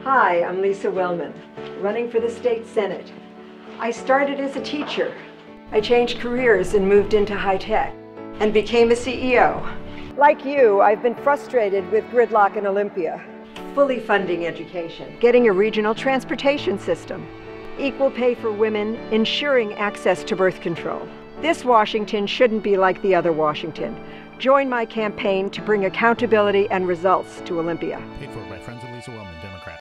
Hi, I'm Lisa Wellman, running for the state senate. I started as a teacher. I changed careers and moved into high tech and became a CEO. Like you, I've been frustrated with gridlock in Olympia. Fully funding education, getting a regional transportation system, equal pay for women, ensuring access to birth control. This Washington shouldn't be like the other Washington. Join my campaign to bring accountability and results to Olympia. Paid for by friends of Lisa Wellman.